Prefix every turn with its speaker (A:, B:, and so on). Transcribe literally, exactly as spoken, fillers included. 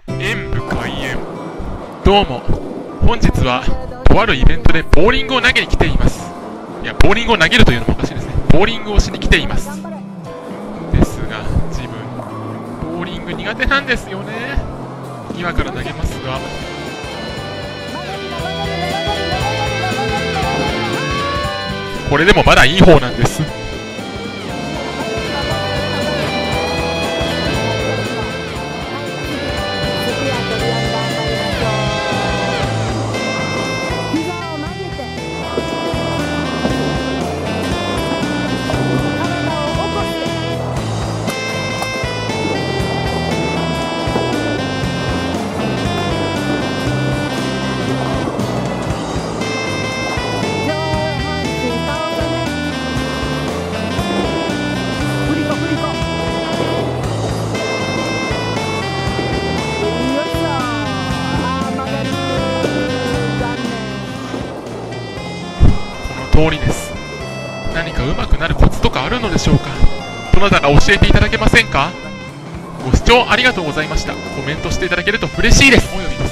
A: 演武開演。どうも、本日はとあるイベントでボーリングを投げに来ています。いや、ボーリングを投げるというのもおかしいですね。ボーリングをしに来ています。ですが、自分ボーリング苦手なんですよね。今から投げますが、これでもまだいい方なんです。通りです。何か上手くなるコツとかあるのでしょうか。どなたか教えていただけませんか。ご視聴ありがとうございました。コメントしていただけると嬉しいです。および